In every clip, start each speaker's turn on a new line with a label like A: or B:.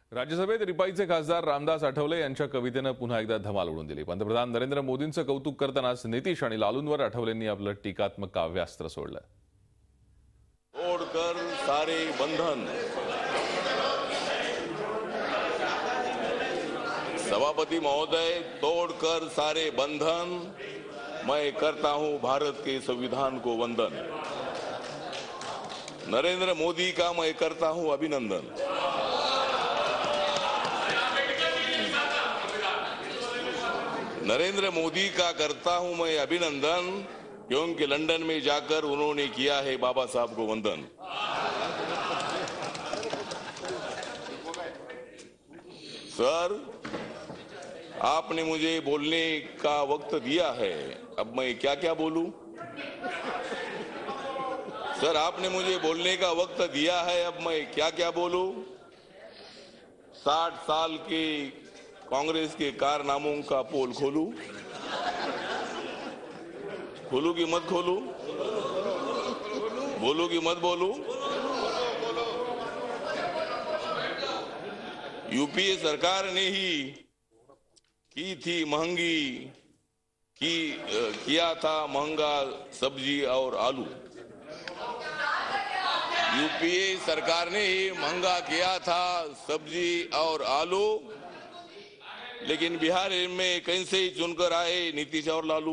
A: राज्यसभेत रिपाईचे खासदार रामदास आठवले यांच्या कवितेनं पुन्हा एकदा धमाल उडवून दिली। पंतप्रधान नरेंद्र मोदींचं कौतुक करतानाच नितीश आणि लालूंवर आठवलेंनी आपलं टीकात्मक काव्यास्त्र सोडलं।
B: तोड़कर सारे बंधन, सभापति महोदय, तोड़कर सारे बंधन, मैं करता हूं भारत के संविधान को वंदन। नरेंद्र मोदी का मैं करता हूं अभिनंदन। नरेंद्र मोदी का करता हूं मैं अभिनंदन, क्योंकि लंदन में जाकर उन्होंने किया है बाबा साहब को वंदन। सर, आपने मुझे बोलने का वक्त दिया है, अब मैं क्या क्या बोलूं? सर, आपने मुझे बोलने का वक्त दिया है, अब मैं क्या क्या बोलूं? 60 साल के कांग्रेस के कारनामों का पोल खोलूं? खोलूं कि मत खोलूं? बोलूं कि मत बोलूं? यूपीए सरकार ने ही की थी महंगी, किया था महंगा सब्जी और आलू। यूपीए सरकार ने ही महंगा किया था सब्जी और आलू, लेकिन बिहार में कैसे ही चुनकर आए नीतीश और लालू।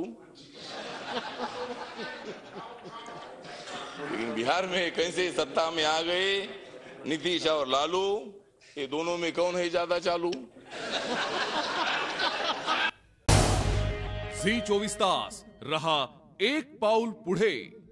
B: लेकिन बिहार में कैसे सत्ता में आ गए नीतीश और लालू, ये दोनों में कौन है ज्यादा चालू?
C: झी 24 तास रहा एक पाऊल पुढे।